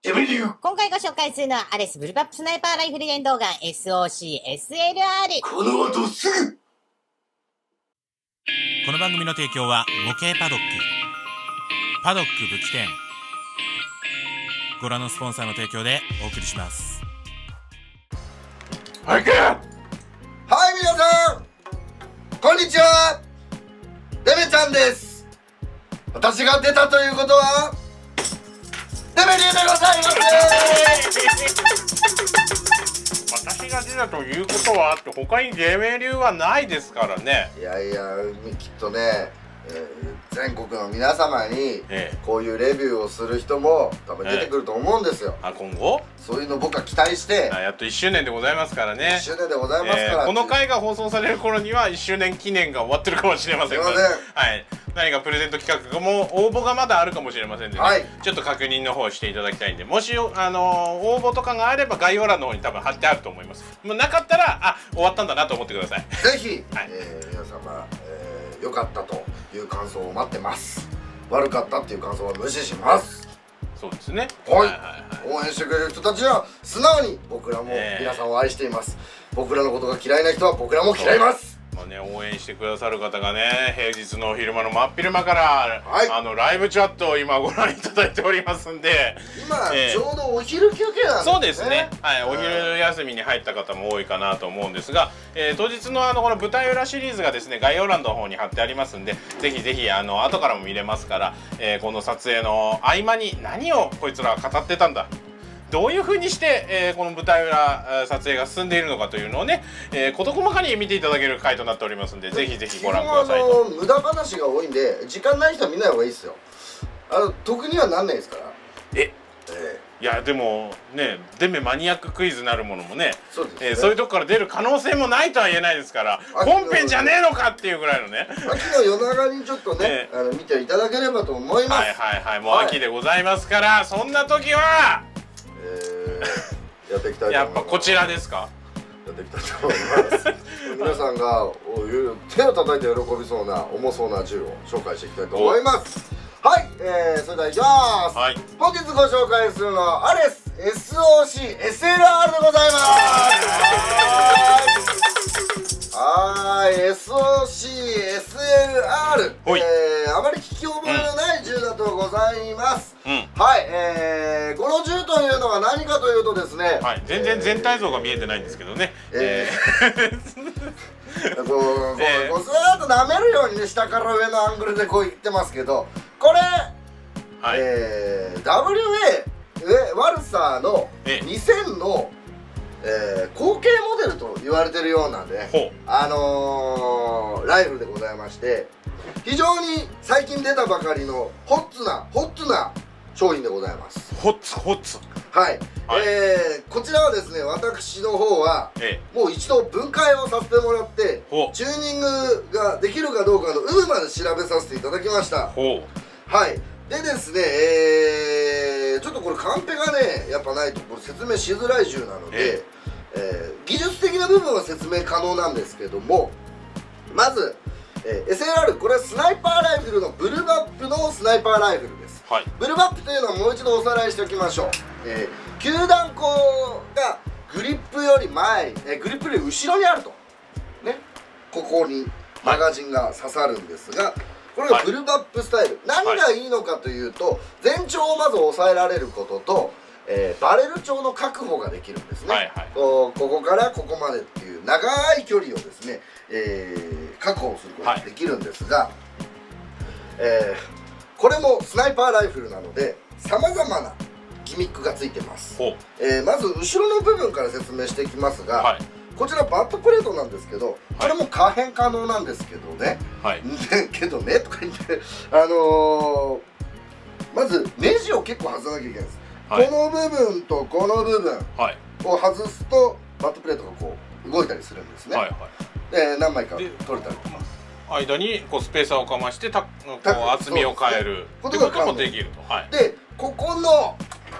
デメ流。 今回ご紹介するのはアレスブルバップスナイパーライフル電動ガン SOC-SLR。 この後すぐ。 この番組の提供は模型パドック、パドック武器店、ご覧のスポンサーの提供でお送りします。 はい、皆さんこんにちは、デメちゃんです。私が出たということはデメ流でございます。 私が出たということはって他にデメ流はないですからね。 いやいや、きっとね、全国の皆様にこういうレビューをする人も多分出てくると思うんですよ。 今後そういうの僕は期待してやっと1周年でございますからね。 1周年でございますから、 この回が放送される頃には1周年記念が終わってるかもしれませんから、はい、何かプレゼント企画も応募がまだあるかもしれませんので、ね、ちょっと確認の方をしていただきたいんで、もし応募とかがあれば概要欄の方に多分貼ってあると思います。もうなかったら終わったんだなと思ってください。 ぜひ、皆様、良かったという感想を待ってます。悪かったっていう感想は無視します。 そうですね。 応援してくれる人たちは素直に僕らも皆さんを愛しています。僕らのことが嫌いな人は僕らも嫌います。 応援してくださる方がね、平日の昼間の真っ昼間から、ライブチャットを今ご覧いただいておりますんで、 今、ちょうどお昼休憩なんですね。 そうですね、お昼休みに入った方も多いかなと思うんですが、当日のこの舞台裏シリーズがですね、概要欄の方に貼ってありますんで、ぜひぜひ後からも見れますから、この撮影の合間に何をこいつらは語ってたんだ、どういう風にして、この舞台裏撮影が進んでいるのかというのをね、事細かに見ていただける回となっておりますんで、ぜひぜひご覧くださいと。 無駄話が多いんで、時間ない人は見ない方がいいですよ。得にはなんないですから。 いやでもね、デメマニアッククイズなるものもね、そういうとこから出る可能性もないとは言えないですから、本編じゃねえのかっていうぐらいのね、 秋の夜長にちょっとね、見ていただければと思います。 もう秋でございますから、そんな時はやっていきたいと思います。 やっぱこちらですか。 やっていきたいと思います。皆さんが手を叩いて喜びそうな重そうな銃を紹介していきたいと思います。はい、それではいきます。本日ご紹介するのはアレス SOC-SLR でございます。はい、SOC-SLR、あまり聞き覚えのない銃だとございます。はい、この銃というのは何かというとですね、 全然全体像が見えてないんですけどね、 こうずーっと舐めるようにね、下から上のアングルでこう言ってますけど、これ、WA ワルサーの2000の、後継モデルと言われてるようなんで、ライフルでございまして、非常に最近出たばかりのホッツな商品でございます。 ホッツはい、こちらはですね、私の方はもう一度分解をさせてもらって、チューニングができるかどうかの有無まで調べさせていただきました。はい、でですね、ちょっとこれカンペがねやっぱないとこれ説明しづらい銃なので、技術的な部分は説明可能なんですけども、まず、SLR、これはスナイパーライフルのブルバップのスナイパーライフルです。ブルバップというのはもう一度おさらいしておきましょう。球弾口がグリップより前、グリップより後ろにあるとね、ここにマガジンが刺さるんですが、これがブルバップスタイル、何がいいのかというと、全長をまず抑えられることと、バレル長の確保ができるんですね。ここからここまでっていう長い距離をですね、確保することができるんですが、これもスナイパーライフルなのでさまざまなギミックがついてます。まず後ろの部分から説明していきますが、こちらバットプレートなんですけど、これも可変可能なんですけどね、けどねとか言ってまずネジを結構外さなきゃいけないんです。この部分とこの部分を外すとバットプレートがこう動いたりするんですね。何枚か取れたりとか、 間にこうスペーサーをかまして厚みを変えるってこともできると。 でここの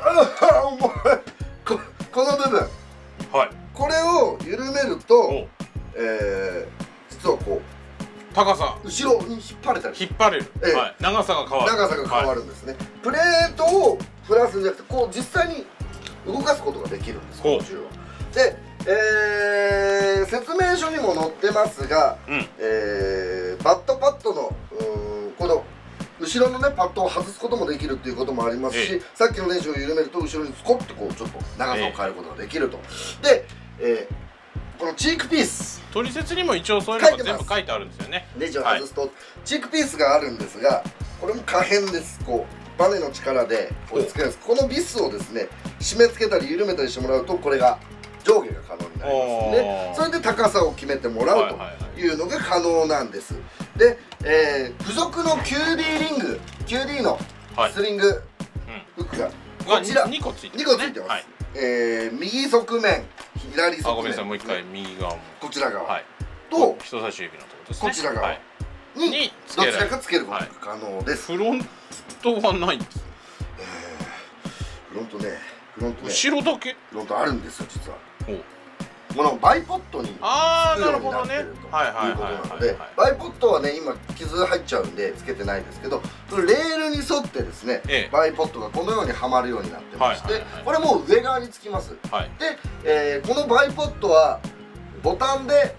この部分、これを緩めると実はこう高さ後ろに引っ張れたり、 引っ張れる、長さが変わる、 長さが変わるんですね。プレートをプラスじゃなくてこう実際に動かすことができるんです、この銃は。で、説明書にも載ってますが、バットパッドのこの後ろのねパッドを外すこともできるっていうこともありますし、さっきのネジを緩めると後ろにスコッとこうちょっと長さを変えることができると。で、このチークピース取説にも一応そういうのが全部書いてあるんですよね。 ネジを外すと、チークピースがあるんですが、これも可変です。こうバネの力で押し付けるんです。このビスをですね締め付けたり緩めたりしてもらうとこれが上下が可能になりますので、それで高さを決めてもらうというのが可能なんです。で、付属の QD リング QD のスリングフックがこちら 2個ついてます。右側面左側面、 ごめんなさい、もう一回右側もこちら側と人差し指のところですね、 こちら側にどちらかつけることが可能です。 フロントはないんです。 フロントね後ろだけフロントあるんですよ実は。このバイポットにつくようになってるということなので、バイポットはね今傷入っちゃうんでつけてないんですけど、レールに沿ってですねバイポットがこのようにはまるようになってまして、これもう上側につきます。で、このバイポットはボタンで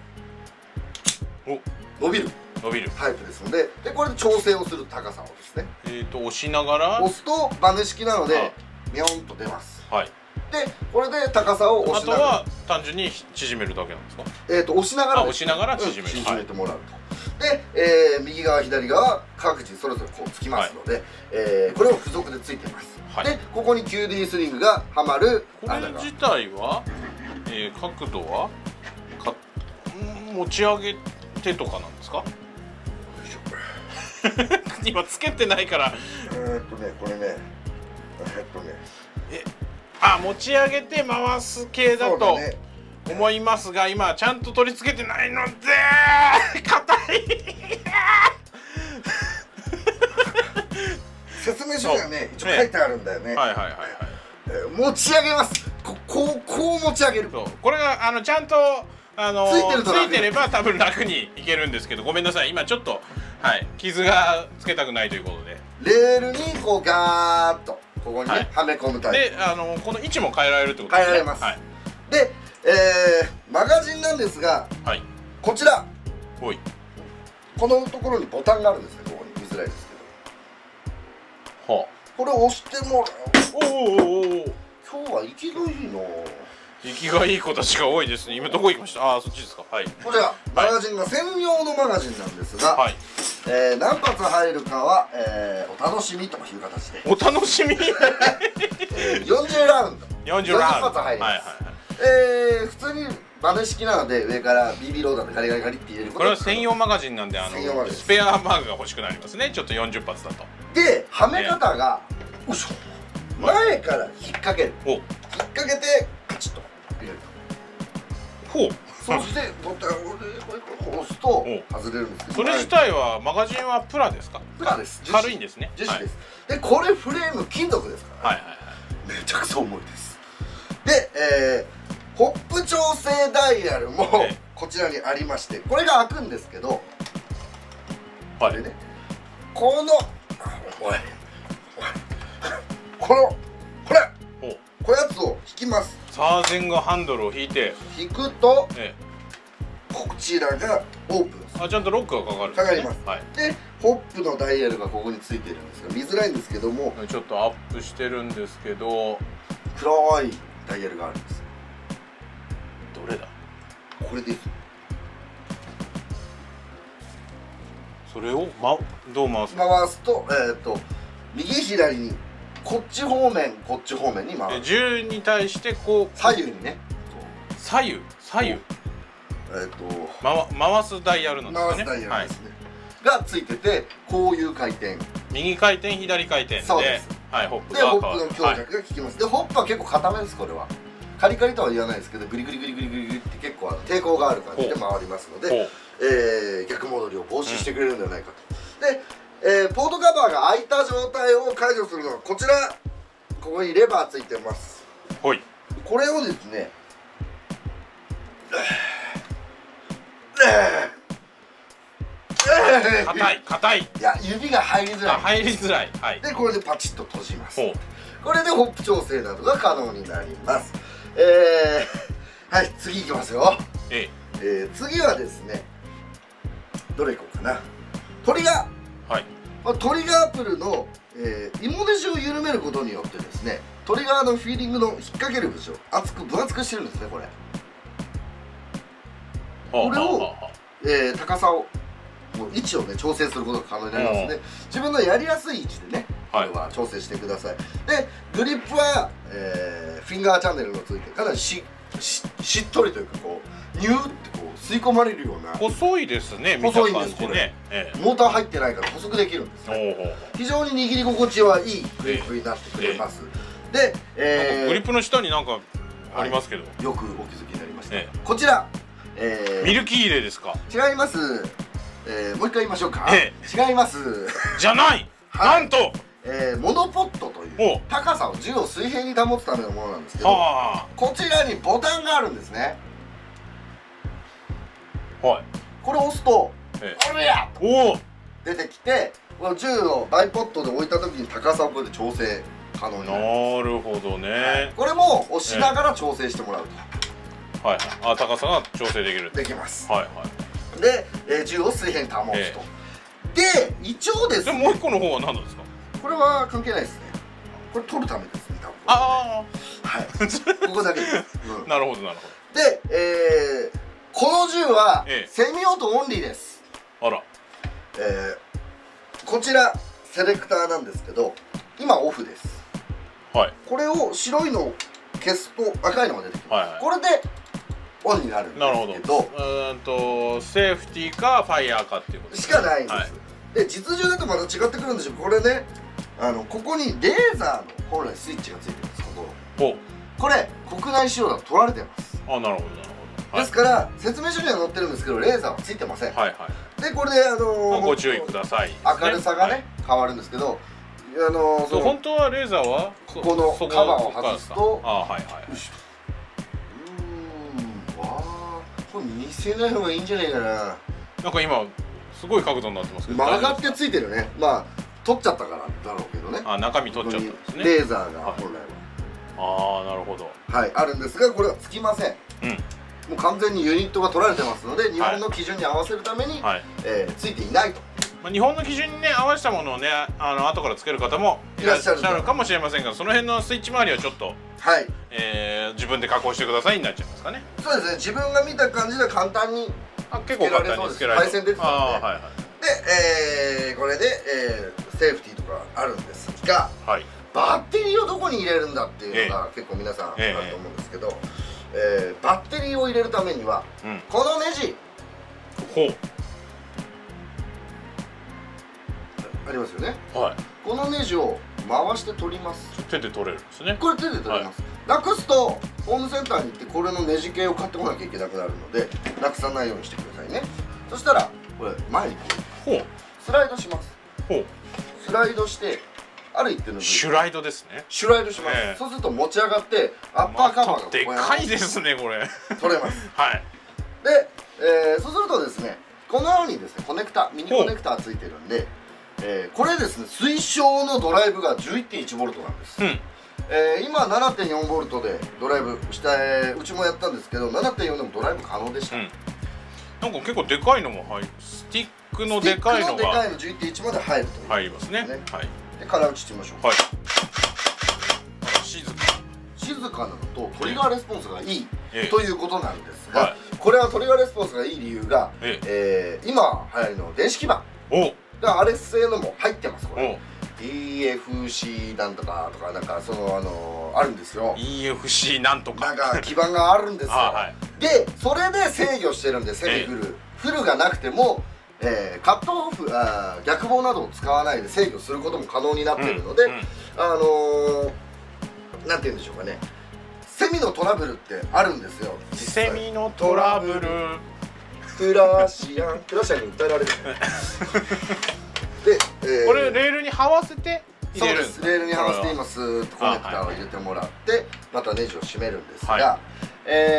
伸びるタイプですので、これで調整をする高さをですね押しながら押すとバネ式なのでミョンと出ます。でこれで高さを押しながら、 あとは単純に縮めるだけなんですか？ 押しながら縮めてもらうと。で、右側左側各自それぞれこうつきますので、これを付属でついています。でここに QD スリングがはまる穴が、これ自体は、角度は持ち上げてとかなんですか？今つけてないからこれね持ち上げて回す系だと思いますが、今ちゃんと取り付けてないので硬い説明書にはね一応書いてあるんだよね。持ち上げます。こう持ち上げる。 これがちゃんとついてれば多分楽にいけるんですけど、ごめんなさい今ちょっと傷がつけたくないということで、 レールにこうガーッとここにねはめ込むタイプで、この位置も変えられるってことですね。 変えられます。で、マガジンなんですが、こちらこのところにボタンがあるんですね。ここに見づらいですけど、これを押してもらう。今日は生きがいいな。 生きがいい子たちが多いですね。今どこ行きました？そっちですか。 こちらマガジンが専用のマガジンなんですが、何発入るかは、お楽しみという形で。 お楽しみ。 40ラウンド。40発入ります。普通にバネ式なので上から BB ローダーでガリガリガリって入れること。 これは専用マガジンなんでスペアマグが欲しくなりますね。ちょっと40発だと。 ではめ方が前から引っ掛ける。引っ掛けてカチッと入れると。そしてボタンを押すと外れるんですけど、 それ自体はマガジンはプラですか？ プラです。 軽いんですね。 樹脂です。でこれフレーム金属ですからめちゃくちゃ重いです。で、ホップ調整ダイヤルもこちらにありまして、これが開くんですけど、これねこのこやつを引きます。 サーゼンがハンドルを引くと、こちらがオープン。 ちゃんとロックがかかる。 かかります。でホップのダイヤルがここについてるんですが見づらいんですけども、 ちょっとアップしてるんですけど、 黒いダイヤルがあるんです。 どれだ？ これです。 それをどう回す？ 回すと右左にこっち方面こっち方面に回る。 銃に対してこう左右にね。 左右回すダイヤルなんですね。 回すダイヤルですね。がついてて、こういう回転、 右回転左回転で、 そうです。 ホップでホップの強弱が効きます。でホップは結構硬めです。これはカリカリとは言わないですけど、グリグリグリグリグリグリって結構抵抗がある感じで回りますので、逆戻りを防止してくれるんではないかと。で、ポートカバーが開いた状態を解除するのはこちら、ここにレバーついてます。これをですね硬い。 いや指が入りづらい。 でこれでパチッと閉じます。 これでホップ調整などが可能になります。はい、次いきますよ。次はですね、どれいこうかな。トリガー。はい。トリガープルの、芋ネジを緩めることによってですね、トリガーのフィーリングの引っ掛ける部分を分厚くしてるんですね、これ。これを、高さを位置をね調整することが可能になりますので、自分のやりやすい位置でね、これは調整してください。でグリップは、フィンガーチャンネルがついてかなりしっとりというか、こうニューってこう吸い込まれるような、 細いですね。 細いんですこれ。モーター入ってないから細くできるんですね。非常に握り心地はいいグリップになってくれます。でグリップの下になんかありますけど、 よくお気づきになりました。こちらミルキー入れですか？ 違います。もう一回言いましょうか。違います。 じゃない。なんとモノポットという高さを銃を水平に保つためのものなんですけど、こちらにボタンがあるんですね。はい。これを押すと「おりゃ!」と出てきて、この銃をバイポットで置いた時に高さをこうやって調整可能になる。 なるほどね。 これも押しながら調整してもらうと。 はい。あ、高さが調整できる。 できます。 はいはい。 で、銃を水平に保つと。で、一応ですね。 もう一個の方は何なんですか？ これは関係ないですね。これ取るためですね、多分。 ああ。はい。ここだけです。 なるほどなるほど。で、この銃はセミオートオンリーです。 あら。 こちらセレクターなんですけど、今オフです。はい。これを白いのを消すと赤いのが出てきます。これでオンになるんですけど、 セーフティーかファイヤーかっていうことしかないんです。で実銃だとまた違ってくるんでしょう。これね、ここにレーザーの本来スイッチがついてるんです。これ国内仕様だと取られてます。 あ、なるほどなるほど。 ですから説明書には載ってるんですけど、レーザーはついてません。はいはい。でこれでご注意ください。 明るさがね変わるんですけど、 本当はレーザーはこのカバーを外すと、 はいはい。 これ見せない方がいいんじゃないかな。なんか今すごい角度になってますけど、 曲がってついてるね。まあ取っちゃったからだろうけどね。 あ、中身取っちゃったんですね。 レーザーが本来は。ああ、なるほど。 はい、あるんですが、これはつきません。もう完全にユニットが取られてますので、日本の基準に合わせるためについていないと。 日本の基準にね合わせたものをね、後からつける方もいらっしゃるかもしれませんが、その辺のスイッチ周りはちょっと自分で加工してくださいになっちゃいますかね。 そうですね。自分が見た感じで簡単に結構簡単につけられる。 配線出てたので、でこれでセーフティーとかあるんですが、バッテリーをどこに入れるんだっていうのが結構皆さんあると思うんですけど、バッテリーを入れるためにはこのネジありますよね。このネジを回して取ります。 手で取れるんですね。 これ手で取れます。なくすとホームセンターに行ってこれのネジ系を買ってこなきゃいけなくなるので、なくさないようにしてくださいね。そしたらこれ前にスライドします。スライドしてある一定のシュライドですね。 シュライドします。そうすると持ち上がってアッパーカバーがでかいですねこれ。 取れます。はい。で、そうするとですね、このようにですねコネクタミニコネクタついてるんで、これですね推奨のドライブが 11.1V なんです。今 7.4V でドライブしてうちもやったんですけど、 7.4 でもドライブ可能でした。 なんか結構でかいのも入る。スティックのでかいのが 11.1 まで入るという。 入りますね。はい。 で空打ちしてみましょう。はい。静かなのとトリガーレスポンスがいいということなんですが、これはトリガーレスポンスがいい理由が、今流行りの電子基板が RS 製のも入ってます。これ EFC なんとかとかなんかあるんですよ。 EFC なんとかなんか基板があるんですよ。でそれで制御してるんで、セミフルフルがなくてもカットオフ逆棒などを使わないで制御することも可能になっているので、なんて言うんでしょうかね、セミのトラブルってあるんですよ。 セミのトラブルクラシアンに訴えられるで、 これレールに這わせて入れるんです。 そうです。レールに這わせて今スーッとコネクターを入れてもらってまたネジを締めるんですが、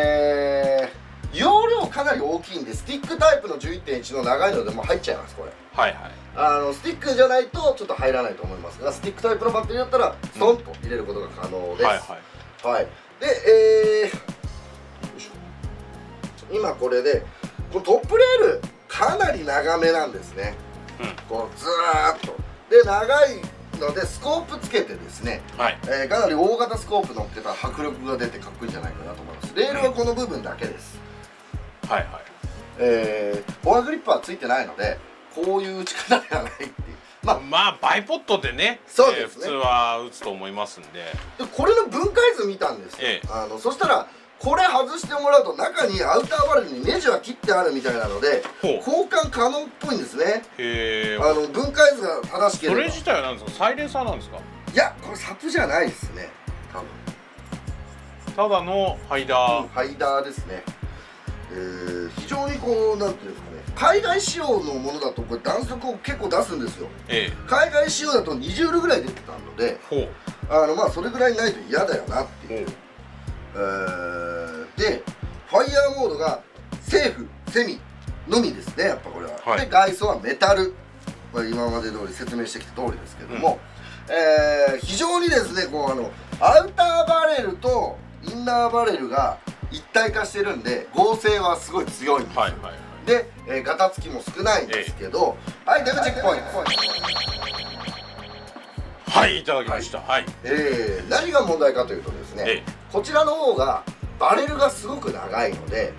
容量かなり大きいんで、スティックタイプの 11.1 の長いのでも入っちゃいます。これはいはい。 スティックじゃないとちょっと入らないと思いますが、スティックタイプのバッテリーだったらストンと入れることが可能です。はいはい。で、よいしょ。今これでこのトップレールかなり長めなんですね。こうずーっとで長いのでスコープつけてですね、かなり大型スコープ乗っけたら迫力が出てかっこいいんじゃないかなと思います。レールはこの部分だけです。はいはい。フォアグリップはついてないのでこういう打ち方ではないっていう。 まあバイポットでね、 そうですね、 普通は打つと思いますんで。 これの分解図見たんですよ。そしたらこれ外してもらうと中にアウターバレルにネジは切ってあるみたいなので交換可能っぽいんですね。へえ。分解図が正しければ。 それ自体は何ですか？サイレンサーなんですか？ いや、これサプじゃないですね、多分。 ただのハイダー、 ハイダーですね。非常にこうなんていうんですかね、海外仕様のものだとこれ弾速を結構出すんですよ。海外仕様だと20ジュールぐらい出てたので、まあそれぐらいないと嫌だよなっていう。でファイヤーモードがセーフセミのみですね、やっぱこれは。で外装はメタル、今まで通り説明してきた通りですけども、非常にですねこうアウターバレルとインナーバレルが一体化してるんで合成はすごい強いんですよ。で、ガタつきも少ないんですけど、はい、デブチェックポイント。 はい、いただきました。はい。 何が問題かというとですね、こちらの方がバレルがすごく長いので、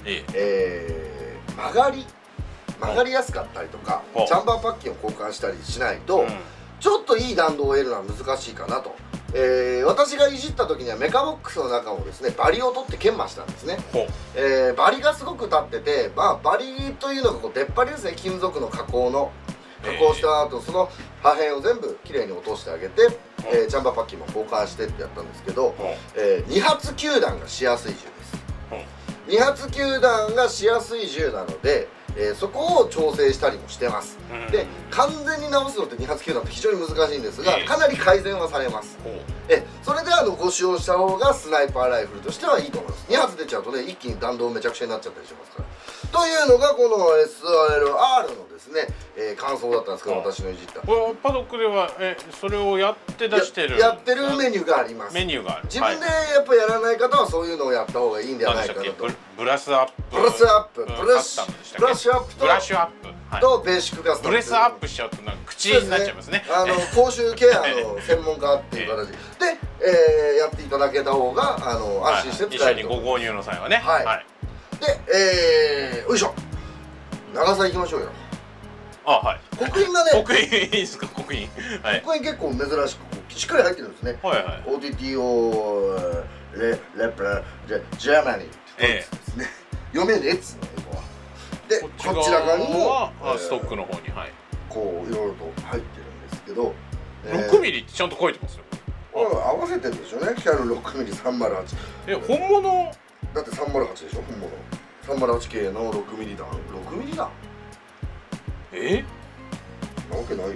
曲がりやすかったりとか、チャンバーパッキンを交換したりしないと、ちょっといい弾道を得るのは難しいかなと。私がいじった時にはメカボックスの中もですねバリを取って研磨したんですね。バリがすごく立ってて、バリというのがこう出っ張りですね、金属の加工した後その破片を全部きれいに落としてあげて、チャンバーパッキンも交換してってやったんですけど、2発球弾がしやすい銃です。2発球弾がしやすい銃なので、そこを調整したりもしてます。で完全に直すのって2発球弾って非常に難しいんですが、かなり改善はされます。それでご使用した方がスナイパーライフルとしてはいいと思います。2発出ちゃうとね一気に弾道めちゃくちゃになっちゃったりしますから。というのがこの SRR のですね、感想だったんですけど、私のいじったパドックではそれをやって出してるメニューがあります。 メニューがある。 自分でやっぱやらない方はそういうのをやった方がいいんじゃないかなと。 ブラッシュアップブラッシュアップとベーシックカスタム。 ブレスアップしちゃうとなんか口になっちゃいますね。 口臭ケアの専門家っていう形でやっていただけた方が安心して使えると。 一緒にご購入の際はね。 で、よいしょ、長さいきましょうよ。刻印がね、 刻印いいですか？刻印結構珍しくしっかり入ってるんですね。OTTO レプラジャーマニーってですね、読めねえっつうの英語は。でこちら側にもストックの方にこういろいろと入ってるんですけど、 6ミリってちゃんと書いてますよ。 合わせてるんでしょうね。キャル6ミリ308。 本物だって308でしょ、本物。308系の6ミリ弾。6ミリ弾？なわけないよね。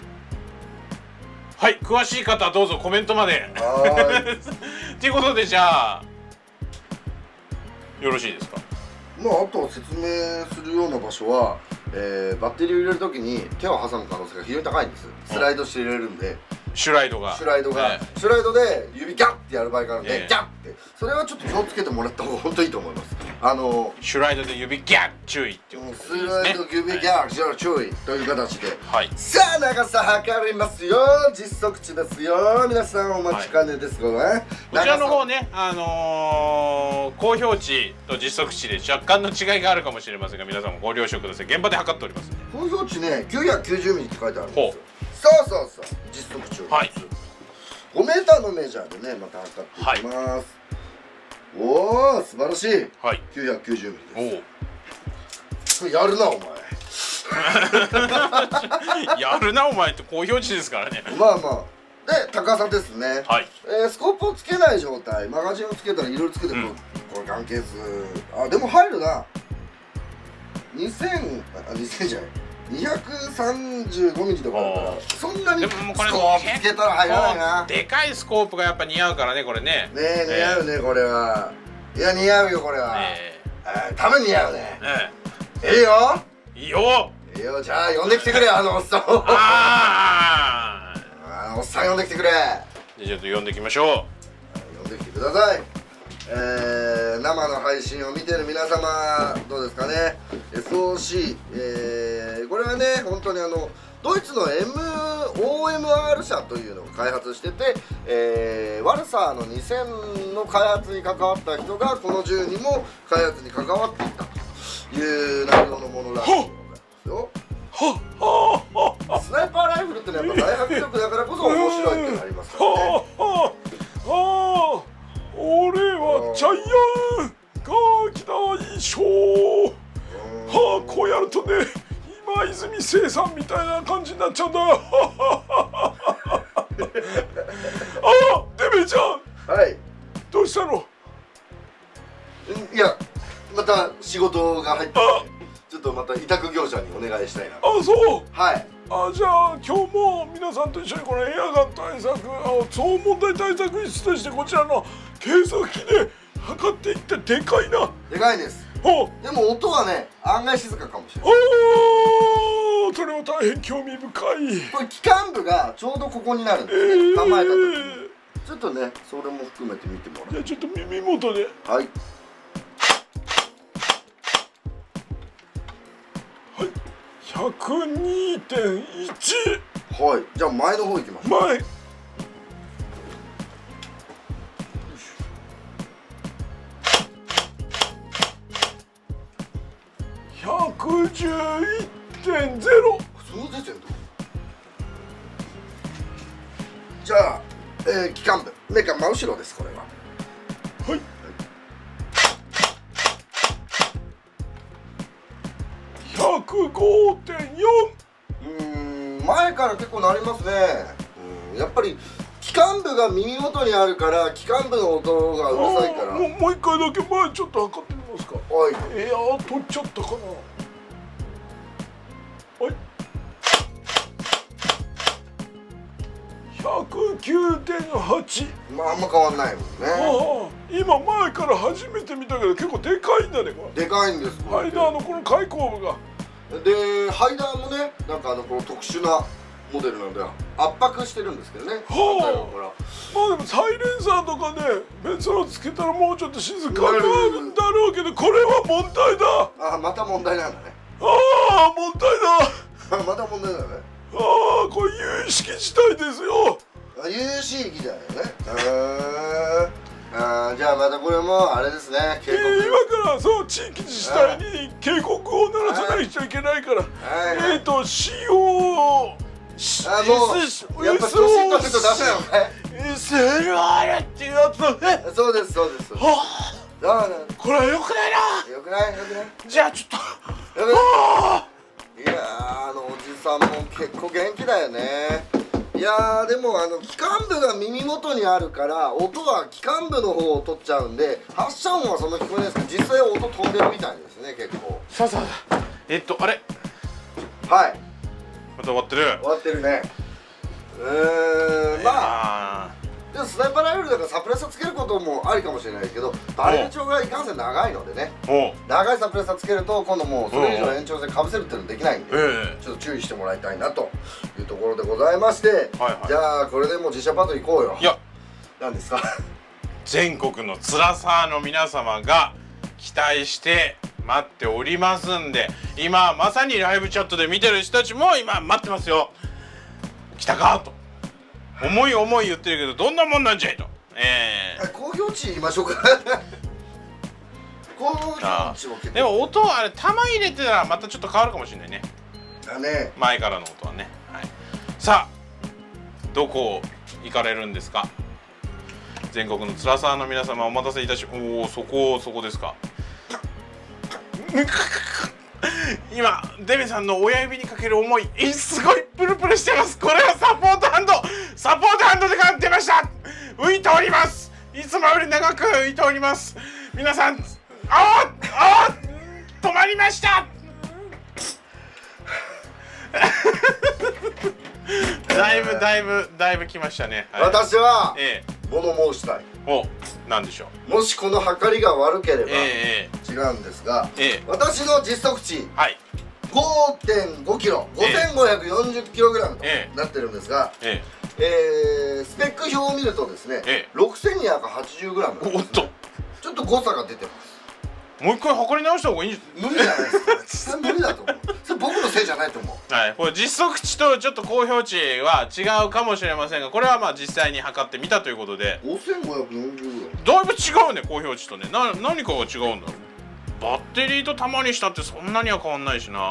はい、詳しい方どうぞコメントまで。ということでじゃあよろしいですか？ あとは説明するような場所は、バッテリーを入れるときに手を挟む可能性が非常に高いんです。スライドして入れるんで。 シュライドで指ギャッてやる場合があるんで、ギャッてそれはちょっと気をつけてもらった方が本当にいいと思います。 シュライドで指ギャッ注意っていうことですね。 スライド指ギャッ注意という形で、さあ長さ測りますよ。実測値ですよ。皆さんお待ちかねですがね、 こちらの方ね、公表値と実測値で若干の違いがあるかもしれませんが、皆さんもご了承ください。現場で測っております。 公表値ね990ミリって書いてあるんですよ。そう実測値を5メーターのメジャーでねまた測っていきます。おお素晴らしい。990ミリです。やるなお前。 やるなお前って公表値ですからね。 で高さですね。スコープをつけない状態、マガジンをつけたらいろいろつけてこれ関係数でも入るな。2000じゃない235ミリとかだからそんなにスコープつけたら入らないな。 でかいスコープがやっぱ似合うからね、これね。 似合うねこれは。いや似合うよこれは。多分似合うね。いいよ。 いいよ、じゃあ呼んできてくれ、あのおっさんを。 あのおっさん呼んできてくれ。 じゃあちょっと呼んできましょ呼んできてください。生の配信を見てる皆様どうですかね。 SOC、これはね本当にドイツの OMR 社というのを開発してて、ワルサーの2000の開発に関わった人がこの銃にも開発に関わっていたという内容のものらしいでございますよ。スナイパーライフルってのはやっぱ大迫力だからこそ面白いってなりますからね。 俺はジャイアンガキ大将。こうやるとね、今泉聖さんみたいな感じになっちゃうんだ。デメちゃん。 はい。 どうしたの？ いや、また仕事が入ってちょっとまた委託業者にお願いしたいな。 そう。 はい。 じゃあ今日も皆さんと一緒にこのエアガン対策、騒問題対策室としてこちらの計測器で測っていってでかいな。 でかいです。でも音はね案外静かかもしれない。 それは大変興味深い。 これ機関部がちょうどここになるんですね、構えた時に。ちょっとねそれも含めて見てもらう。 じゃあちょっと耳元で。 はい。 はい。102.1。 はい。じゃあ前の方行きましょう。 前。111.0。 そうですよ。じゃあ、機関部メーカー真後ろです。これは。 はい。 105.4。前から結構なりますね。やっぱり機関部が耳元にあるから機関部の音がうるさいから。 もう一回だけ前ちょっと測ってみますか。 はい。 取っちゃったかな。はい。109.8。 あんま変わんないもんね。 今前から初めて見たけど結構でかいんだね。 でかいんです。 ハイダーのこの開口部が。 でハイダーもねなんかこの特殊なモデルなんで圧迫してるんですけどね。 まあでもサイレンサーとかね別のつけたらもうちょっと静かになるんだろうけど、これは問題だ。 また問題なんだね。 問題だ。また問題だね。 これ有識事態ですよ。 有識事態よね。じゃあまたこれもあれですね。 今からそう地域自治体に警告を鳴らさないといけないから。使用。 もうやっぱ年取るとダメなのかい。 SLR っていうやつだね。 そうですそうです。 これはよくないな。 よくないよくない。 じゃあちょっと。 いやおじさんも結構元気だよね。いやでも機関部が耳元にあるから音は機関部の方を取っちゃうんで発射音はそんな聞こえないですけど実際音飛んでるみたいですね結構。 さああれはいまた終わってる。 終わってるね。まあでもスナイパーライフルだからサプレッサーつけることもありかもしれないけどバレル長がいかんせん長いのでね、長いサプレッサーつけると今度もうそれ以上延長線かぶせるっていうのできないんでちょっと注意してもらいたいなというところでございまして、じゃあこれでもう自社パト行こうよ。 いや何ですか。 全国のつらさの皆様が期待して待っておりますんで、今まさにライブチャットで見てる人たちも今待ってますよ。来たかと思い言ってるけどどんなもんなんじゃいと。 工業地行きましょうか。工業地も結構でも音あれ玉入れてたらまたちょっと変わるかもしれないね。 だね。 前からの音はね。さあどこ行かれるんですか。全国のつらさの皆様お待たせいたし、そこですか。今デメさんの親指にかける思いすごいプルプルしてます。これはサポートハンドで感じました。浮いております。いつもより長く浮いております。皆さん止まりました。だいぶ来ましたね。 私は物申したい。 なんでしょう。もしこの測りが悪ければ違うんですが、私の実測値 5.5 キロ、5540キログラムとなってるんですが、スペック表を見るとですね、6280グラム。 おっと、 ちょっと誤差が出てます。 もう一回測り直した方がいいんじゃないですか。無理じゃないですか。実際無理だと思う。それ僕のせいじゃないと思う。 はい、これ実測値とちょっと公表値は違うかもしれませんが、これはまあ実際に測ってみたということで、 5540グだいぶ違うね、公表値とね。何かが違うんだろう。バッテリーと玉にしたってそんなには変わんないしな。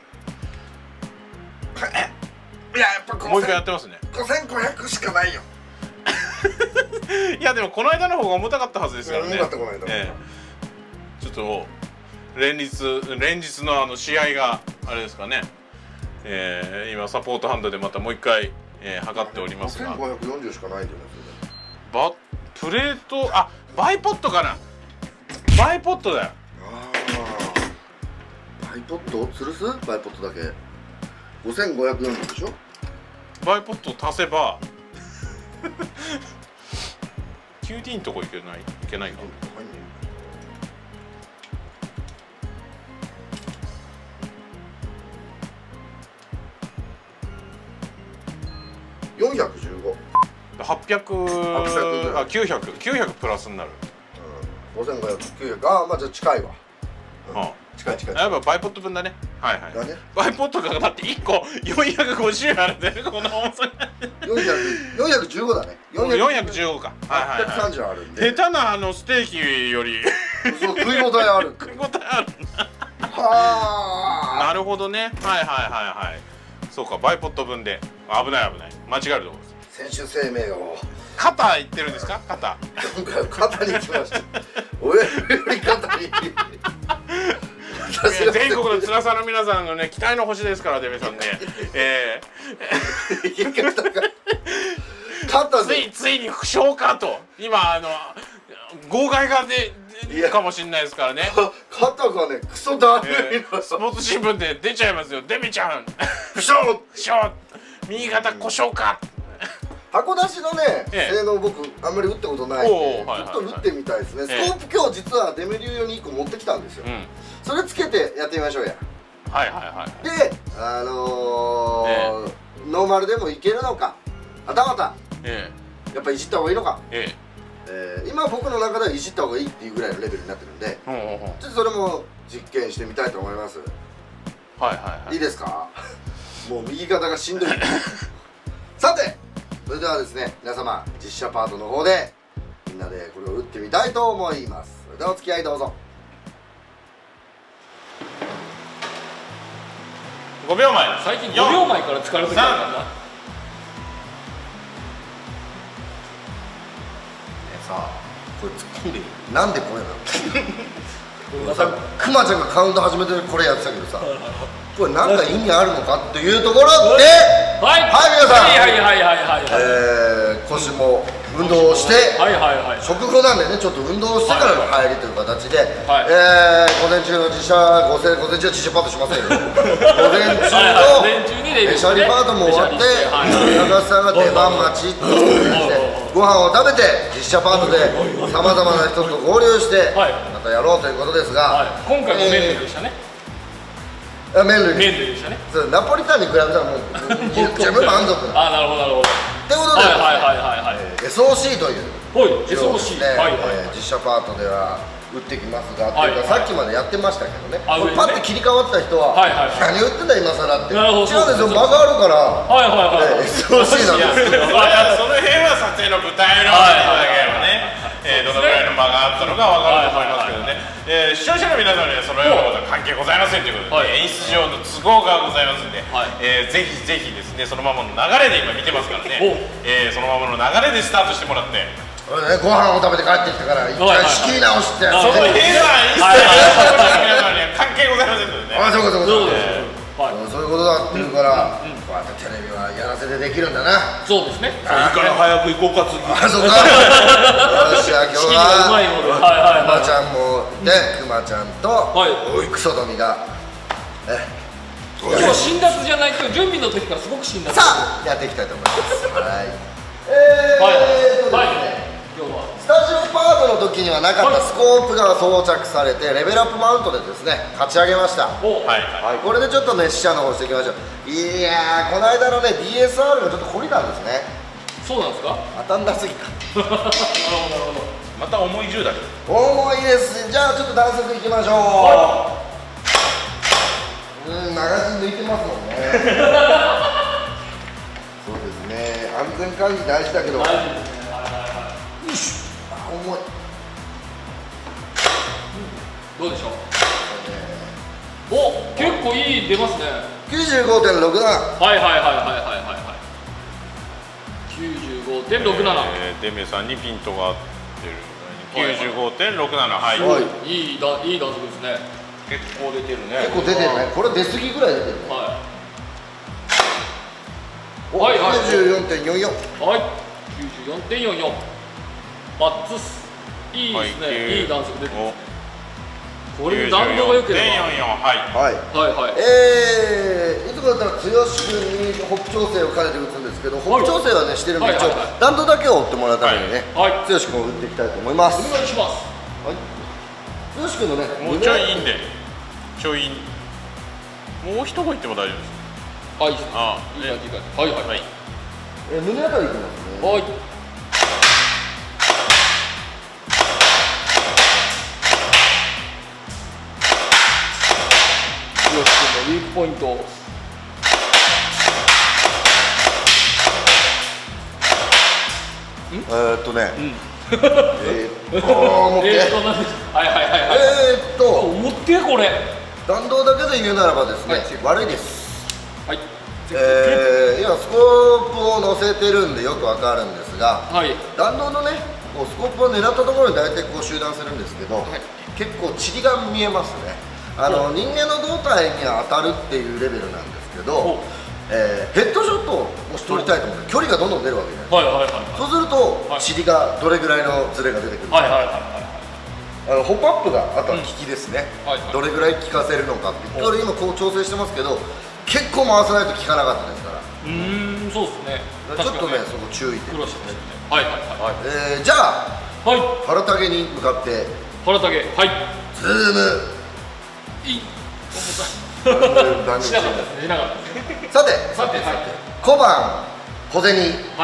いや、やっぱもう一回やってますね。 5500しかないよ。 いやでもこの間の方が重たかったはずですからね。 重かったこの間。 ちょっと連日の試合があれですかね。今サポートハンドでまたもう一回、測っておりますが。 5540しかないんだよね。プレート、あ、バイポットかな。バイポットだよ。 バイポット吊るす？バイポットだけ5540でしょ。 バイポットを足せばQD のとこいけないか。 415。 800、あ、900プラスになる。 5500、900、ああ、まあじゃあ近いわ。近い。 やっぱバイポット分だね。はいはい。バイポットがだって1個450あるんだよ、この重さが。 415だね。 415か。 830あるんで。 下手なステーキより食い応えある。 食い応えあるな。 はあ。 なるほどね。はい。そうか、バイポット分で危ない間違えるところです。 選手生命を肩いってるんですか？肩。 今回肩に来ました。親より肩に。 全国の辛さの皆さんのね、期待の星ですからデメさんね。ついに負傷かと今号外が出るかもしれないですからね。 肩がねクソだるいの。 スポーツ新聞で出ちゃいますよ。デメちゃん負傷右肩故障か。 箱出しのね、性能僕あんまり打ったことないんでちょっと打ってみたいですね。スコープ今日実はデメ流用に1個持ってきたんですよ。それつけてやってみましょうや。でノーマルでもいけるのか、はたまたやっぱいじった方がいいのか、今僕の中ではいじった方がいいっていうぐらいのレベルになってるんで、ちょっとそれも実験してみたいと思います。いいですか？もう右肩がしんどい。さてそれではですね、皆様実写パートの方でみんなでこれを打ってみたいと思います。それではお付き合いどうぞ。 5秒前。 最近5秒前から疲れてきたんだな。 さあこれ突っ込んでいい？なんでこれなの？さくまちゃんがカウント始めてこれやってたけどさ、これなんか意味あるのかっていうところで、はい皆さん、腰も運動をして食後なんでね、ちょっと運動してからの入りという形で、午前中の午前中は実写パートしませんよ。午前中のシャリパートも終わって中津さんが出番待ちっていう感じでご飯を食べて実写パートでさまざまな人と合流してまたやろうということですが、 今回も麺類でしたね。 麺類でしたね。ナポリタンに比べたらもう十分満足な。 なるほどなるほど。 ってことで SOC という実写パートでは打ってきますが、っていうかさっきまでやってましたけどね、パッて切り替わった人は何打ってんだ今更って。違うんですよ、間があるから SOC なんですよ。 その辺は撮影の舞台裏だけはね、どのぐらいの間があったのか分かると思いますけどね。視聴者の皆様にはそのようなことは関係ございませんということで、演出上の都合がございますので、ぜひぜひですね、そのままの流れで今見てますからね、そのままの流れでスタートしてもらって、 ご飯を食べて帰ってきたから一回仕切り直して、 その辺は一切皆様には関係ございませんのでね。 そういうことだっていうから、こうやってテレビはやらせてできるんだな。 そうですね。 いいから早く行こうか次。 そうか。よし、今日はくまちゃんもでくまちゃんとクソドミが今日辛辣じゃないけど準備の時からすごく辛辣。 さあやっていきたいと思います。今日はスタジオパートの時時にはなかったスコープが装着されてレベルアップマウントでですね勝ち上げました。これでちょっとね試写の方していきましょう。いやーこの間のね DSR がちょっと懲りたんですね。 そうなんですか。 当たんなすぎた。 なるほどなるほど。 また重い銃だけど。 重いです。じゃあちょっと弾速いきましょう。マガジン抜いてますもんね。そうですね、安全管理大事だけど。大事ですね。よし。重い。 どうでしょう。お、結構いい出ますね。 95.67。 はいはいはいはいはいはい。95.67。 デメさんにピントが合ってる。95.67。はい。 いい弾速ですね。 結構出てるね。 結構出てるね。これ出過ぎぐらい出てるね。 はい。 94.44。 はい。94.44。バッツス。いいですね。いい弾速出てます。これで弾道が良ければ。 いつもだったら剛君にホップ調整を兼ねて打つんですけど、ホップ調整はねしてるんで、一応弾道だけを追ってもらうためにね、剛君を打っていきたいと思います。 お願いします。 剛君のね、 もうちょいいいんで、ちょいもう一歩いっても大丈夫です。 いいですね。はいはいはい。 胸あたりいきますね。 はい。ウィークポイント。持ってこれ。 弾道だけで言うならばですね、悪いです。 はい。 今スコープを乗せてるんでよくわかるんですが、弾道のね、こうスコープを狙ったところに大体こう集団するんですけど、結構塵が見えますね。人間の胴体に当たるっていうレベルなんですけど、ヘッドショットをもし取りたいと思うと距離がどんどん出るわけじゃないですか。そうすると塵がどれぐらいのズレが出てくるか、ホップアップがあとは効きですね、どれぐらい効かせるのかってこれ今こう調整してますけど結構回さないと効かなかったですから。 そうですね。 ちょっとねそこ注意点ですね。じゃあ腹タゲに向かって腹タゲズーム。さて小判小銭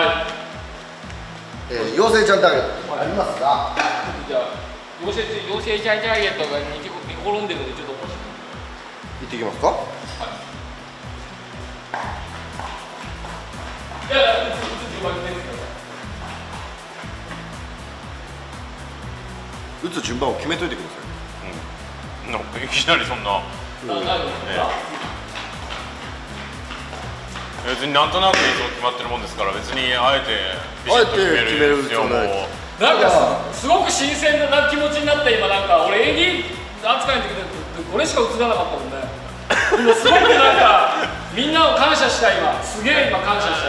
妖精ちゃんターゲットありますが、 じゃあ妖精ちゃんターゲットが寝転んでるんでちょっと行ってきますか。打つ順番を決めといてください。 いきなりそんな。別になんとなくいつも決まってるもんですから、別にあえてビシッと決める必要も。 なんかすごく新鮮な気持ちになって、今なんか俺 AD 扱いの時でこれしか映らなかったもんね。すごくなんかみんなを感謝した。今すげえ今感謝した。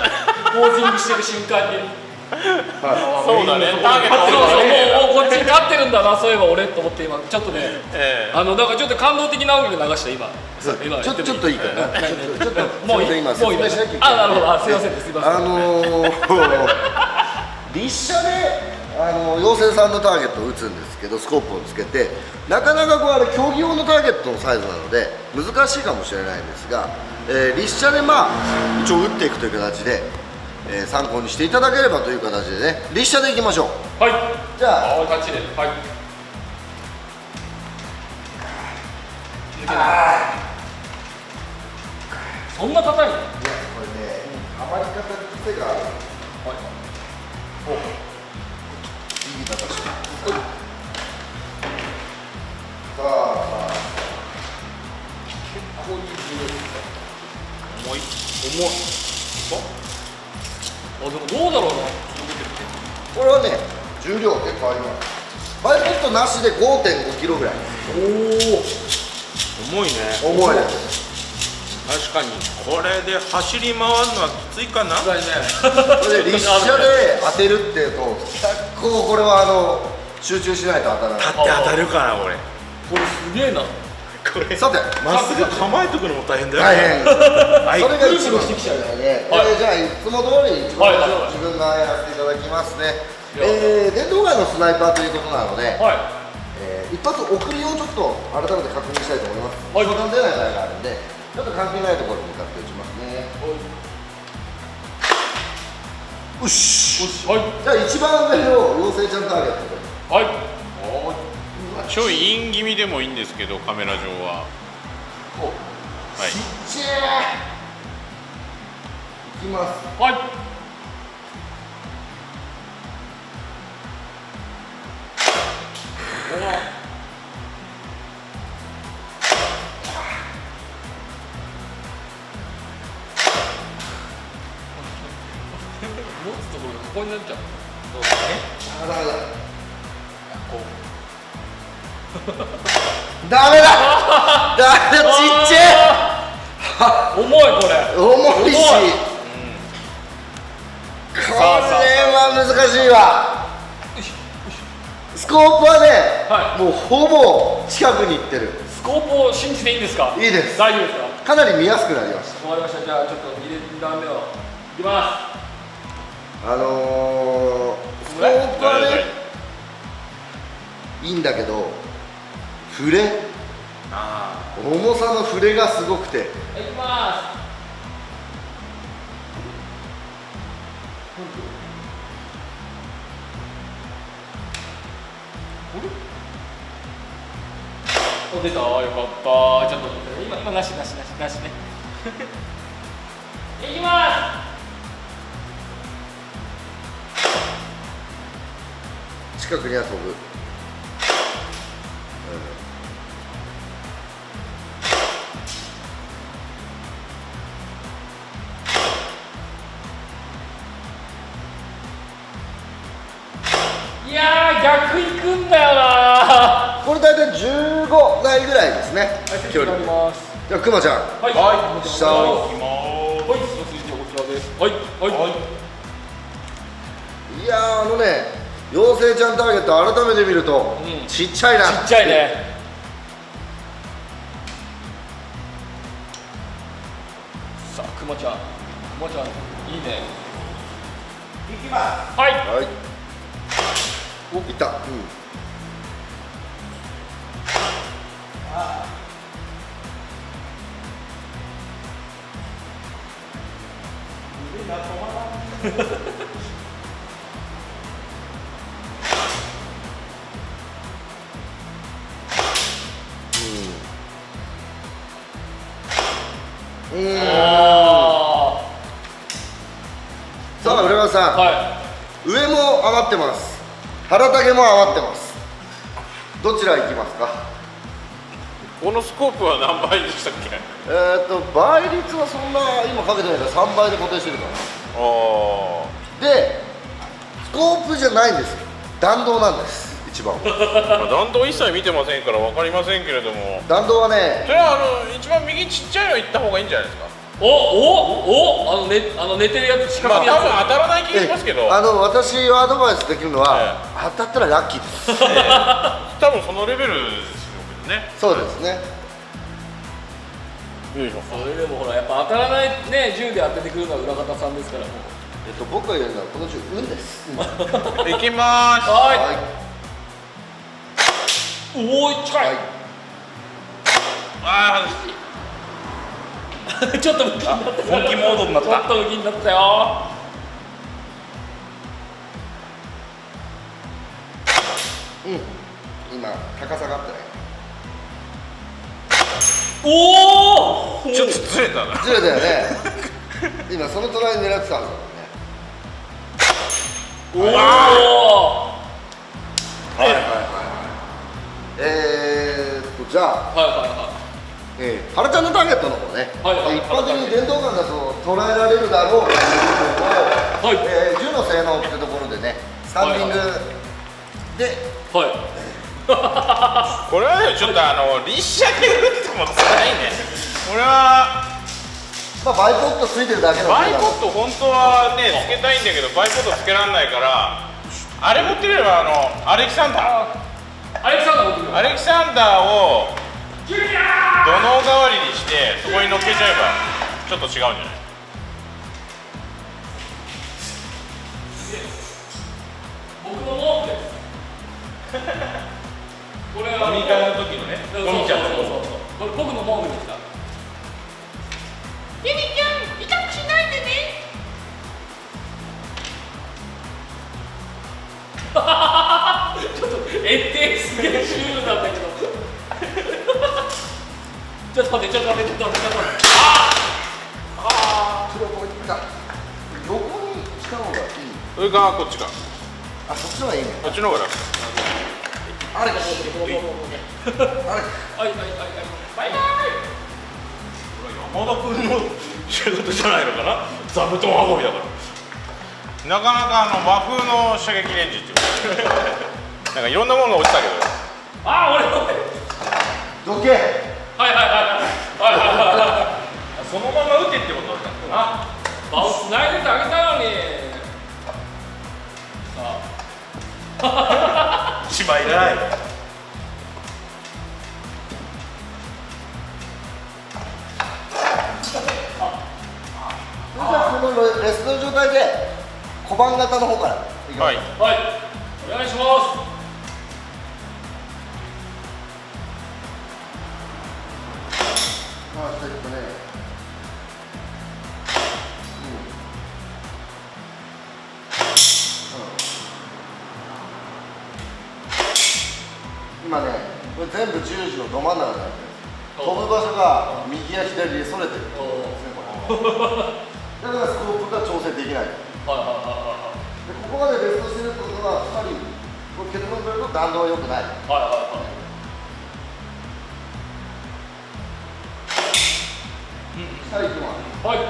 ポージングしてる瞬間に。 そうだね。ターゲットもうこっちに勝ってるんだな、そういえば俺と思って今ちょっとね、なんかちょっと感動的な音楽流した今。 ちょっといいかな。ちょっともう今説明しなきゃいけない。なるほど。すいませんすいません。 立写で妖精さんのターゲットを打つんですけど、スコープをつけてなかなかこう競技用のターゲットのサイズなので難しいかもしれないんですが、立写で一応打っていくという形で参考にしていただければという形でね、立写でいきましょう。じゃあ勝ちでそんな硬いの？いやこれね、はまり方に癖がある。いい形して。さあ結構いい重量ですね。重い。でもどうだろうな。 これはね、重量結構あります。バイポットなしで 5.5 キロぐらい。 重いね。 重いです。 確かにこれで走り回るのはきついかな。 これで立写で当てるっていうと結構これは集中しないと当たらない。 立って当たるかなこれ。 これすげえな。 こさてまっすぐ構えとくのも大変だよ大ね。 変それが一番してきちゃうからね。じゃあいつも通り自分がやらせていただきますね。電動ガンのスナイパーということなので、一発送りをちょっと改めて確認したいと思います。相談出ない場合があるんで、ちょっと関係ないところに向かって打ちますね。よし。じゃあ一番上の妖精ちゃんターゲットで。はい。 ちょいイン気味でもいいんですけど、カメラ上は。はい。 ちっちゃい。いきます。 はい。持つところがここになっちゃう。そうですね。 ダメだ。ダメだ。ちっちゃい。 重いこれ。 重いし。これは難しいわ。スコープはね、もうほぼ近くに行ってる。 スコープを信じていいんですか。 いいです。 大丈夫ですか。 かなり見やすくなりました。 わかりました。じゃあちょっと2段目をいきます。 スコープはねいいんだけど、触れ、重さの触れがすごくて。 いきます。お、出た。よかった。ちょっと今なしね。いきます。 近くには飛ぶ。 いやー、逆行くんだよな。 これ大体15台ぐらいですね。距離。じゃあくまちゃん。 はい。 下を。 はい。数字はこちらです。はい。 いやー妖精ちゃんターゲット改めて見ると、ちっちゃいな。 ちっちゃいね。さあくまちゃんいいね。 いきます。 はい。 お、いった。さあ浦川さん、上も余ってます。腹丈も余ってます。どちら行きますか。 このスコープは何倍でしたっけ。 倍率はそんな今かけてないから3倍で固定してるから。でスコープじゃないんですよ。弾道なんです。一番弾道一切見てませんから分かりませんけれども、 弾道はね、 それは一番右ちっちゃいの行った方がいいんじゃないですか。 寝てるやつ、四角いやつ、 多分当たらない気がしますけど、 私はアドバイスできるのは、当たったらラッキーです。 多分そのレベルですよね。 そうですね。 よいしょ。それでもほらやっぱ当たらないね、銃で当ててくるのは裏方さんですから。 僕が言うのはこの銃運です。 いきまーす。 はい。おお、近い。 ああ、ちょっと向きになった。 本気モードになった。 ちょっと向きになったよ。 今高さがあってない。 おお。 ちょっとずれたな。 ずれたよね。今その隣に狙ってたんだもんね。 おお。 はい。じゃあ、原ちゃんのターゲットの方ね、一般的に電動ガンだと捉えられるだろうというのを、銃の性能ってところでね、スタンディングで、 これはね、ちょっと立写で打ってもつらいね。これはバイポットついてるだけのバイポット本当はねつけたいんだけど、バイポットつけられないから、あれ持ってればアレキサンダーを土のう代わりにしてそこに乗っけちゃえばちょっと違うんじゃない？ 僕の毛布です。これは飲み会の時のね、飲みちゃんのこれ僕の毛布でした。ゆみちゃん、痛くしないでね。ちょっとえってすげえシュールなんだけど。ちょっと待って、ちょっと待って、ちょっと待って、ちょっと待って。 それをこういった横にした方がいい。 それかこっちか。 あ、そっちの方がいいね。 こっちの方が楽。 あれか、 はいはいはいはい。バイバイ。 山田君の仕事じゃないのかな。座布団運びだから。 なかなか和風の射撃レンジっていうなんかいろんなものが落ちたけど。 俺どけ。 はいはい。 そのまま打てってことだったんだな。 場をつないでてあげたのに。 しまいらない。 じゃあこのレストの状態で小判型の方からいきます。 はい。 はい。お願いします。 回していくとね。今ね、これ全部十字のど真ん中になってるんです。飛ぶ場所が右や左でそれてるってことですね、これ。だからスコープが調整できない。で、ここまでベストしてるってことは、やっぱり結論から言うと弾道は良くない。下行きます。 はい。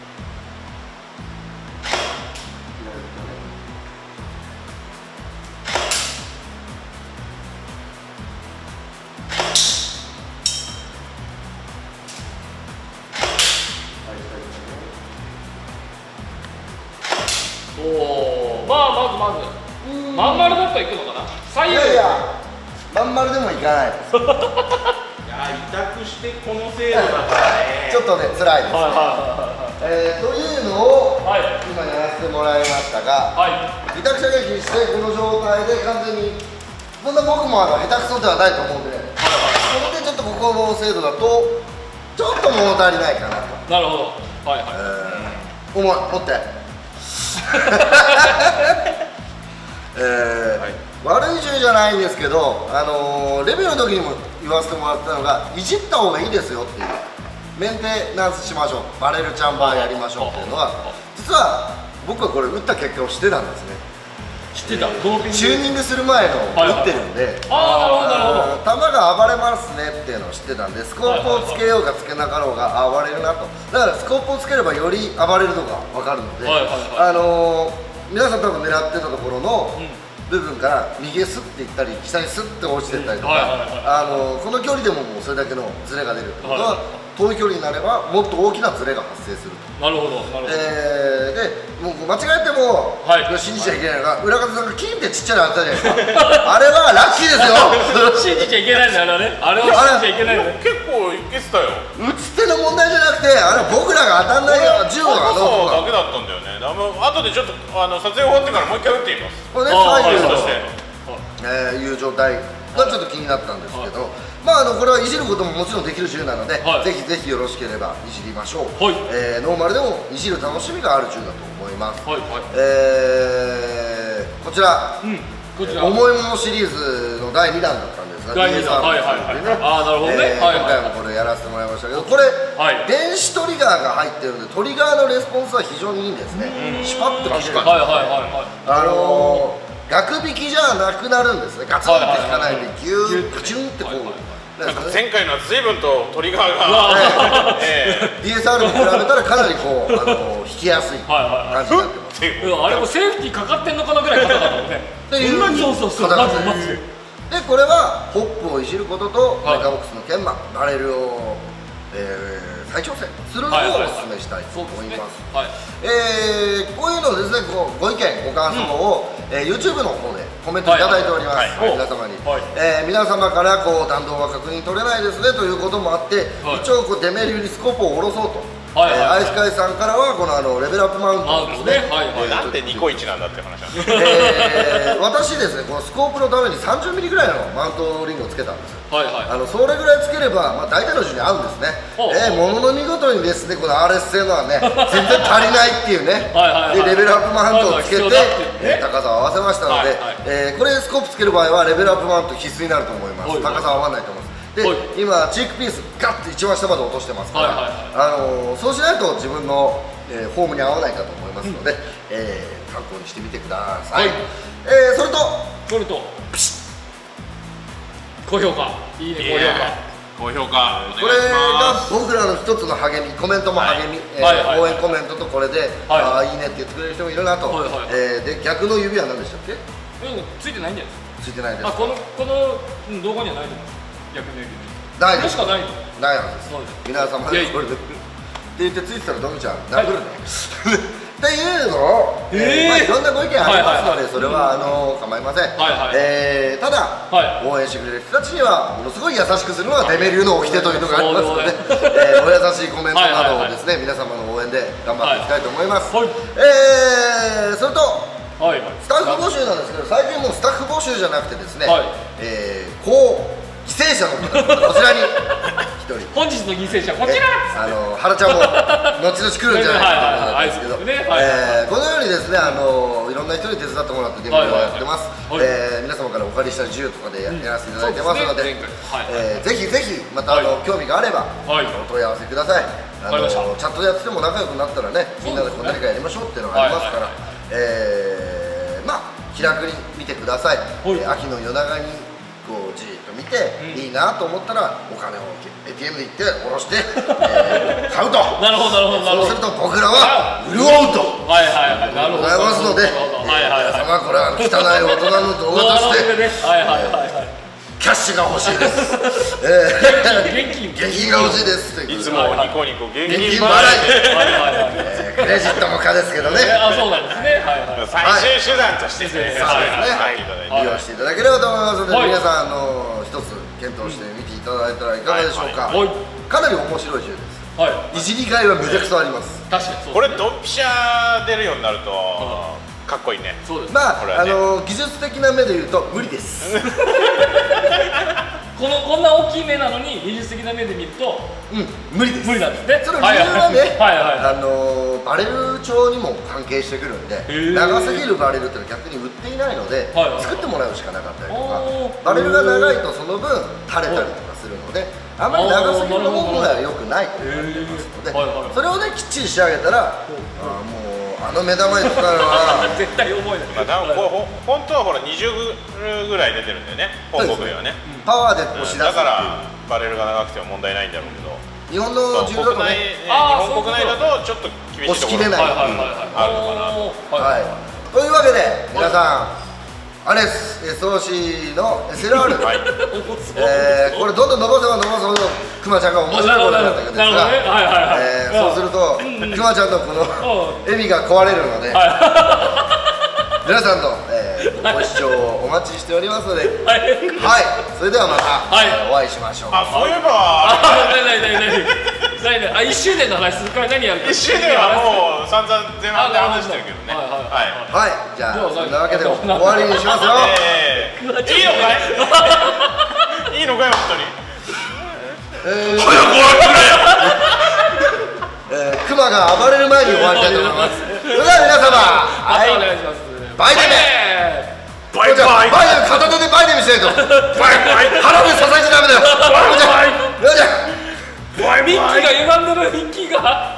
まずまん丸だったら行くのかな。左右。 いやいや、まん丸でもいかないです。 いや、委託してこの精度だからね。 ちょっとね、辛いですね。というのを今やらせてもらいましたが、委託射撃してこの状態で完全にそんな僕も下手くそではないと思うんで、これでちょっとここの精度だとちょっと物足りないかなと。 なるほど。 重い、持って。悪い銃じゃないんですけど、レビューの時にも言わせてもらったのが、いじった方がいいですよっていう、メンテナンスしましょう、バレルチャンバーやりましょうっていうのは、実は僕はこれ打った結果を知ってたんですね。 知ってた。 チューニングする前の打ってるんで、弾が暴れますねっていうのを知ってたんで、スコープをつけようがつけなかろうが暴れるなと。だからスコープをつければより暴れるのが分かるので、皆さん多分狙ってたところの部分から右へスッていったり下にスッて落ちていったりとか、この距離でももうそれだけのズレが出るってことは、遠い距離になればもっと大きなズレが発生すると。 なるほど。 でもう間違えても信じちゃいけないのが、浦風さんがキンってちっちゃいのあったじゃないですか。あれはラッキーですよ。 信じちゃいけないんだよ、あれは信じちゃいけないんだよ。 結構いけてたよ。 打ち手の問題じゃなくて、あれは僕らが当たんないような銃がそうだけだったんだよね。後でちょっと撮影終わってからもう一回打ってみます。 これね、左右のいう状態がちょっと気になったんですけど、これはいじることももちろんできる銃なので、ぜひぜひよろしければいじりましょう。ノーマルでもいじる楽しみがある銃だと思います。こちら重いものシリーズの第2弾だったんですが、 第2弾、なるほどね。 今回もこれやらせてもらいましたけど、これ電子トリガーが入ってるので、トリガーのレスポンスは非常にいいんですね。シュパッと効く。ガク引きじゃなくなるんですね。ガツンって引かないでギューッチュンってこう。 前回のは随分とトリガーが DSR に比べたらかなりこう引きやすい感じになってます。 あれもセーフティーかかってんのかなぐらい硬かったもんね。 っていうで、これはホップをいじることとメカボックスの研磨、バレルを再挑戦するのをお勧めしたいと思います。こういうのをですね、ご意見ご感想を YouTube の方でコメントいただいております。皆様に皆様から弾道が確認取れないですねということもあって、一応デメリよりスコープを下ろそうと。アイスカイさんからはこのレベルアップマウントですね。 なんでニコイチなんだって話なんです。 私ですね、このスコープのために30ミリぐらいのマウントリングをつけたんですよ。それぐらいつければ大体の順に合うんですね。ものの見事にですね、この RS 製のはね全然足りないっていうね。でレベルアップマウントをつけて高さを合わせましたので、これスコープつける場合はレベルアップマウント必須になると思います。高さ合わないと思います。で今チークピースガッと一番下まで落としてますから、そうしないと自分のフォームに合わないかと思いますので、参考にしてみてください。それと高評価、いいね、 高評価。 これが僕らの一つの励み、コメントも励み、応援コメントとこれでああいいねって言ってくれる人もいるなと。で逆の指は何でしたっけ？ ついてないんじゃないですか。 ついてないです。 この動画にはないと思います。 ないです。 しかないの。 ないはずです。皆様でこれでって言ってついてたらドミちゃん殴るね。っていうのをいろんなご意見ありますのでそれは構いません。ただ応援してくれる人たちにはものすごい優しくするのはデメリューの掟というのがありますので、お優しいコメントなどをですね皆様の応援で頑張っていきたいと思います。それとスタッフ募集なんですけど、最近もうスタッフ募集じゃなくてですね、犠牲者の方こちらに一人本日の犠牲者こちら原ちゃんも後々来るんじゃないかと思うんですけど、このようにですねいろんな人に手伝ってもらってゲームをやってます。皆様からお借りした銃とかでやらせていただいてますので、ぜひぜひまた興味があればお問い合わせください。チャットでやってても仲良くなったらね、みんなで何かやりましょうっていうのがありますから、まあ気楽に見てください。秋の夜長にじーっと見ていいなと思ったらお金を ATM で行って下ろして買うと。 なるほどなるほど。 そうすると僕らは潤うとございますので、皆様これは汚い大人の動画としてキャッシュが欲しいです。現金が欲しいです。 いつもニコニコ現金払い。クレジットも可ですけどね。 そうなんですね。 最終手段として利用していただければと思いますので、皆さん一つ検討してみていただいたらいかがでしょうか。かなり面白い銃です。いじりがいはめちゃくちゃあります。 確かにそう。 これドンピシャ出るようになるとかっこいいね。 そうです。まあ技術的な目で言うと無理です。 こんな大きい目なのに技術的な目で見ると無理です。 無理なんですね。 その理由はね、バレル調にも関係してくるんで、長すぎるバレルっていうのは逆に売っていないので作ってもらうしかなかったりとか、バレルが長いとその分垂れたりとかするので、あまり長すぎるものが良くないと言われてますので、それをねきっちり仕上げたらもう目玉に使うのは絶対重いです。 本当はほら20ぐらい出てるんだよね、本国ではね。 パワーで押し出す。 だからバレルが長くても問題ないんだろうけど、 日本の銃だとね、 日本国内だとちょっと厳しいところがあるのかなというわけで皆さん、アレス SOC の SLR これどんどん伸ばせば伸ばすほどクマちゃんが面白いことになっていくんですが、そうするとクマちゃんのこの笑みが壊れるので、皆さんのご視聴をお待ちしておりますので、それではまたお会いしましょう。 そういえば 1周年の話するから何やるか。 1周年はもう散々前半で話してるけどね。 じゃあそんなわけで終わりにしますよ。 いいのかい？いいのかよ本当に。早く終わってくれ。クマが暴れる前に終わりたいと思います。それでは皆様、 お願いします。 バイデン。バイデン片手でバイデン見せないと。腹で支えちゃダメだよ。 ミッキーが歪んでるミッキーが。